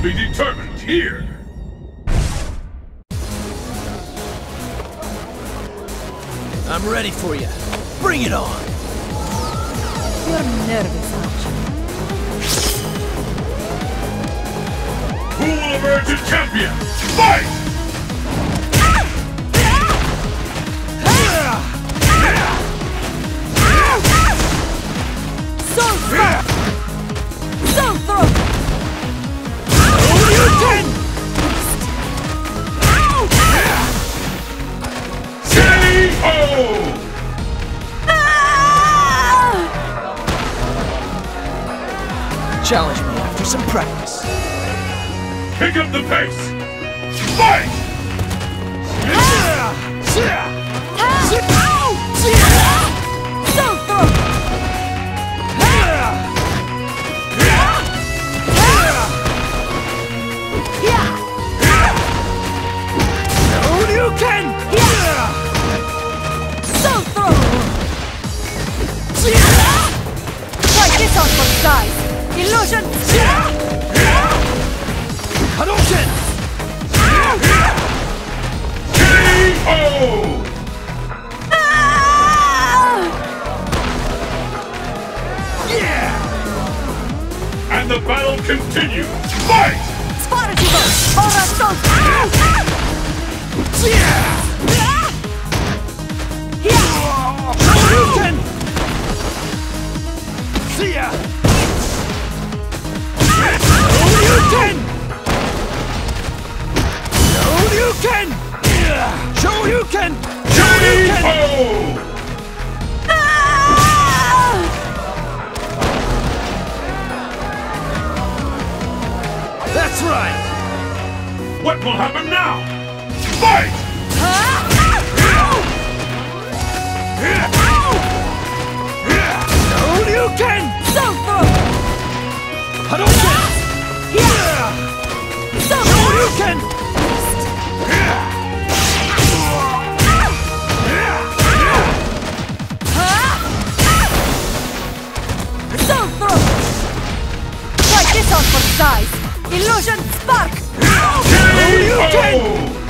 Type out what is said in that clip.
be determined here. I'm ready for you. Bring it on! You're nervous, aren't you? Who will emerge a champion? Fight! Soul Throw! Soul Throw! Challenge me after some practice. Pick up the pace! Fight! Soul Throw! Shoryuken! Soul Throw! Try this on for size! Illusion! Hadouken! K.O. And the battle continues! Fight! Spartigo! Ora Soul! Shoryuken! See ya! Shoryuken! Shoryuken! Shoryuken! Shoryuken! K.O. That's right! What will happen now? Fight! Shoryuken! Soul Throw! Hadouken! Soul Shoryuken! Soul Throw! Try this on for size! Illusion Spark! K.O.